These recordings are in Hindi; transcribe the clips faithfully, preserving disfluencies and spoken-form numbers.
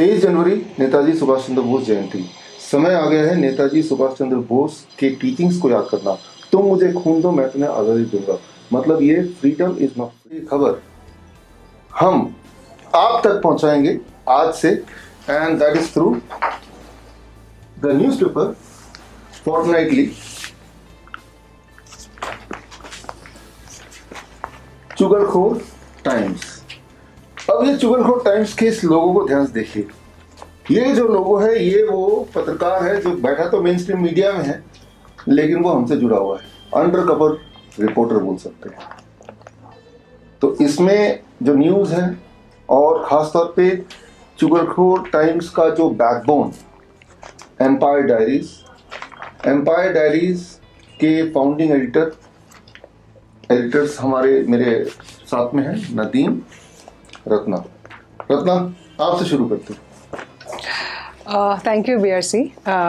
तेईस जनवरी नेताजी सुभाष चंद्र बोस जयंती। समय आ गया है नेताजी सुभाष चंद्र बोस के टीचिंग्स को याद करना। तुम मुझे खून दो, मैं तुम्हें आजादी दूंगा। मतलब ये फ्रीडम इज नॉट फ्री खबर हम आप तक पहुंचाएंगे आज से, and that is through the newspaper fortnightly Chugalkhor Times. अब ये चुगलखोर टाइम्स के इस लोगों को ध्यान से देखिए। ये जो लोगो है ये वो पत्रकार है जो बैठा तो मेन स्ट्रीम मीडिया में है, लेकिन वो हमसे जुड़ा हुआ है, अंडर कवर रिपोर्टर बोल सकते हैं। तो इसमें जो न्यूज़ है और खासतौर पे चुगलखोर टाइम्स का जो backbone Empire Diaries, Empire Diaries के फाउंडिंग एडिटर एडिटर्स हमारे मेरे साथ में हैं नदीम, रत्ना। रत्ना, आपसे शुरू करते हैं। Thank you B R C.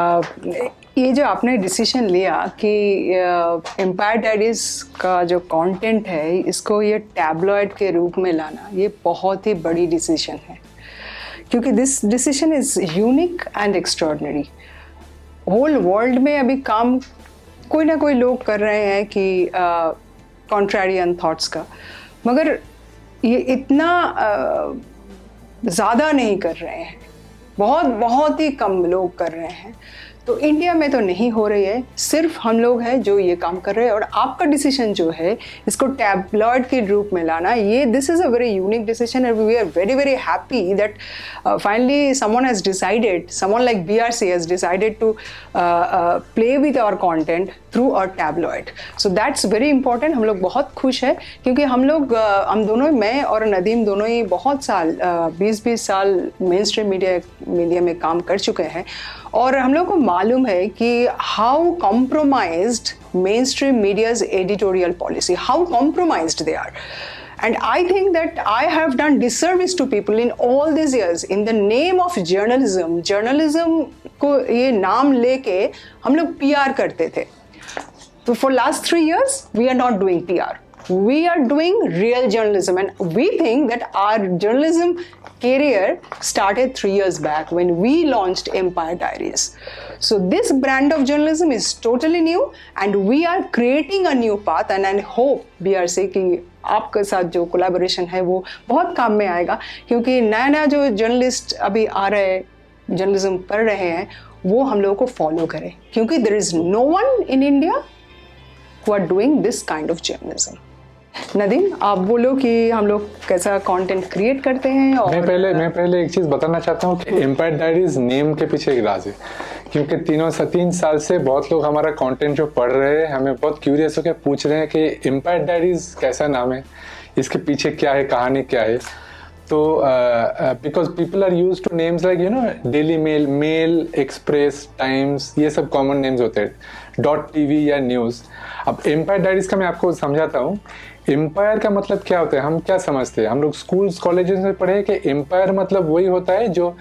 ये जो आपने डिसीजन लिया कि एम्पायर डायरीज का जो कंटेंट है इसको ये टैबलॉइड के रूप में लाना, ये बहुत ही बड़ी डिसीजन है, क्योंकि this decision is unique and extraordinary. Whole world में अभी काम कोई ना कोई लोग कर रहे हैं कि कॉन्ट्रेरियन uh, थॉट्स का, मगर ये इतना ज़्यादा नहीं कर रहे हैं, बहुत बहुत ही कम लोग कर रहे हैं। तो इंडिया में तो नहीं हो रही है, सिर्फ हम लोग हैं जो ये काम कर रहे हैं। और आपका डिसीजन जो है इसको टैबलॉइड के रूप में लाना, ये this is a very unique decision and we are very very happy that finally someone has decided, someone like B R C has decided to play with our content through a tabloid. So that's very important. हम लोग बहुत खुश हैं क्योंकि हम लोग uh, हम दोनों, मैं और नदीम दोनों ही बहुत साल बीस बीस साल मेन स्ट्रीम मीडिया मीडिया में काम कर चुके हैं, और हम लोग को मालूम है कि how compromised mainstream medias editorial policy, how compromised they are. And I think that I have done disservice to people in all these years in the name of journalism. Journalism को ये नाम लेके हम लोग P R करते थे। So for last three years we are not doing P R. We are doing real journalism, and we think that our journalism career started three years back when we launched Empire Diaries. So this brand of journalism is totally new, and we are creating a new path, and I hope B R C कि आपके साथ जो कोलैबोरेशन है वो बहुत काम में आएगा, क्योंकि नया नया जो जर्नलिस्ट अभी आ रहे हैं, जर्नलिज्म कर रहे हैं, वो हम लोगों को फॉलो करें, क्योंकि there is no one in India who are doing this kind of journalism. नदीम, आप बोलो कि हम लोग कैसा कंटेंट क्रिएट करते हैं। और मैं पहले मैं पहले एक चीज़ बताना चाहता हूँ कि एम्पायर डायरीज नेम के पीछे एक राज है, क्योंकि तीनों से तीन साल से बहुत लोग हमारा कंटेंट जो पढ़ रहे हैं हमें बहुत क्यूरियस होकर पूछ रहे हैं कि एम्पायर डायरीज कैसा नाम है, इसके पीछे क्या है, कहानी क्या है। तो because people are use to names like you know Daily Mail, Mail, Express, Times, ये सब कॉमन नेम्स होते हैं, डॉट टीवी या न्यूज़। अब एम्पायर डायरीज का मैं आपको समझाता हूँ। एम्पायर का मतलब क्या होता है, हम क्या समझते हैं, हम लोग स्कूल्स कॉलेजेस में पढ़े कि एम्पायर मतलब वही होता है जो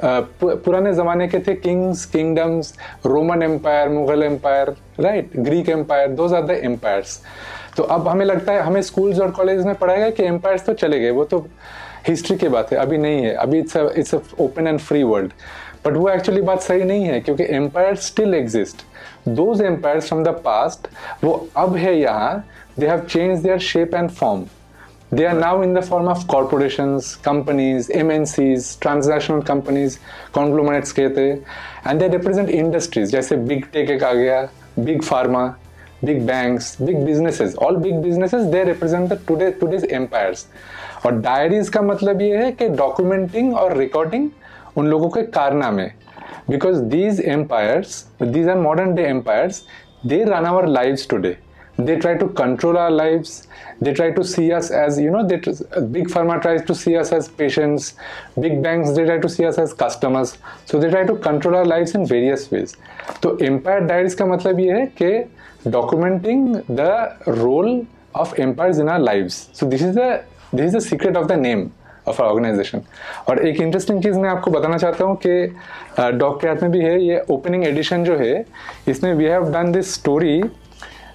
पुराने ज़माने के थे, kings, kingdoms, Roman empire, Mughal empire, right, Greek empire, those are the empires. तो अब हमें लगता है, हमें स्कूल्स और कॉलेज में पढ़ाया गया कि एम्पायर्स तो चले गए, वो तो हिस्ट्री की बात है, अभी नहीं है, अभी it's it's a open and free world. But वो एक्चुअली बात सही नहीं है, क्योंकि empire still exist. Those empires from the past वो अब है यहाँ, they have change their shape and form. They are now in the form of corporations, companies, M N Cs, transnational companies, conglomerates कहते हैं, and they represent industries जैसे big tech एक आ गया, big pharma, big banks, big businesses, all big businesses they represent the today today's empires। और diaries का मतलब ये है कि documenting और recording उन लोगों के कारनामे, because these empires, these are modern day empires, they run our lives today। They try to control our lives. They try to see us as, you know, they, big pharma tries to see us as patients. Big banks, they try to see us as customers. So they try to control our lives in various ways. तो Empire Diaries का मतलब ये है कि documenting the role of empires in our lives. So this is the this is the secret of the name of our organization. और एक इंटरेस्टिंग चीज़ मैं आपको बताना चाहता हूँ कि डॉग के हाथ में भी है, ये ओपनिंग एडिशन जो है, इसमें we have done this story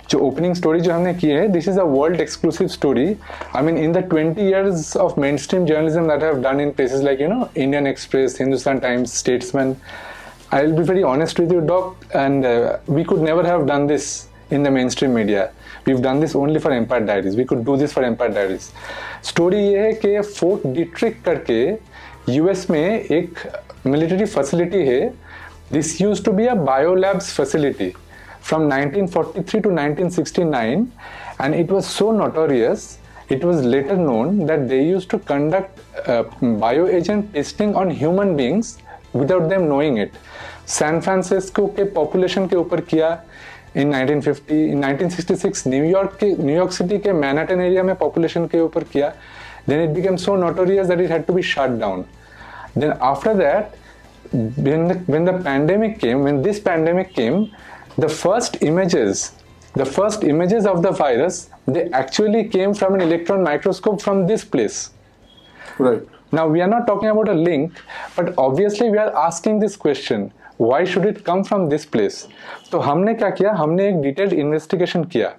जो ओपनिंग स्टोरी जो हमने की है, this is a world exclusive story. I mean in the twenty years of mainstream journalism that I have done in places like you know Indian Express, Hindustan Times, Statesman, I will be very honest with you, Doc, and uh, we could never have done this in the mainstream media. We've done this only for Empire Diaries. We could do this for Empire Diaries. Story ये है कि फोर्ट डिट्रिक करके यूएस में एक मिलिट्री फैसिलिटी है. This used to be a biolabs facility from nineteen forty-three to nineteen sixty-nine, and it was so notorious. It was later known that they used to conduct uh, bioagent testing on human beings without them knowing it. San Francisco के पॉपुलेशन के ऊपर किया in nineteen fifty, in nineteen sixty six New York के न्यूयॉर्क सिटी के मैनहट्टन एरिया में पॉपुलेशन के ऊपर किया. Then it became so notorious that it had to be shut down. Then after that when the, when the pandemic came, when this pandemic came, the first images, the first images of the virus, they actually came from an electron microscope from this place. Right. Now we are not talking about a link, but obviously we are asking this question. Why should it come from this place? तो हमने क्या किया? हमने एक detailed investigation किया.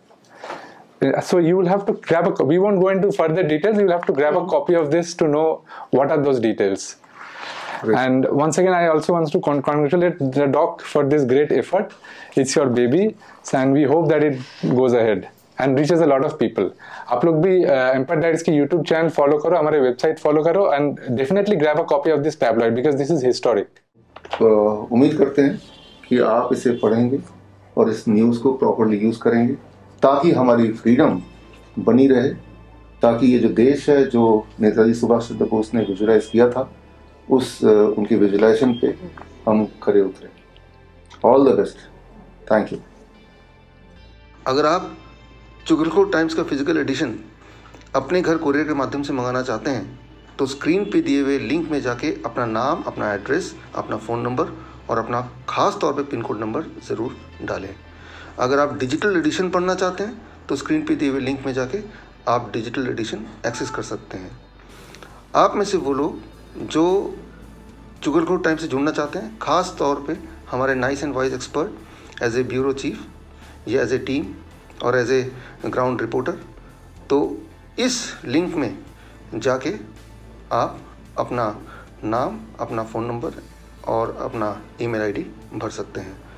So you will have to grab a. We won't go into further details. You will have to grab a copy of this to know what are those details. Right. And once again, I also want to con- congratulate the doc for this great effort. It's your baby, and we hope that it goes ahead and reaches a lot of people. आप लोग भी Empire Diaries की YouTube channel follow करो, हमारे website follow करो, and definitely grab a copy of this tabloid because this is historic. उम्मीद करते हैं कि आप इसे पढ़ेंगे और इस न्यूज़ को प्रॉपरली यूज़ करेंगे ताकि हमारी फ्रीडम बनी रहे, ताकि ये जो देश है जो नेताजी सुभाष चंद्र बोस ने विजुलाइज किया था, उस उनकी विजुलाइजेशन पे हम खरे उतरे. All the best. Thank you. अगर आप चुगलखोर टाइम्स का फिजिकल एडिशन अपने घर कोरियर के माध्यम से मंगाना चाहते हैं तो स्क्रीन पे दिए हुए लिंक में जाके अपना नाम, अपना एड्रेस, अपना फ़ोन नंबर और अपना खास तौर पे पिन कोड नंबर ज़रूर डालें. अगर आप डिजिटल एडिशन पढ़ना चाहते हैं तो स्क्रीन पे दिए हुए लिंक में जाके आप डिजिटल एडिशन एक्सेस कर सकते हैं. आप में से वो लोग जो चुगलखोर टाइम से जुड़ना चाहते हैं, ख़ास तौर पे हमारे nice and wise expert as a bureau chief या एज ए टीम और एज ए ग्राउंड रिपोर्टर, तो इस लिंक में जाके आप अपना नाम, अपना फ़ोन नंबर और अपना ईमेल आईडी भर सकते हैं.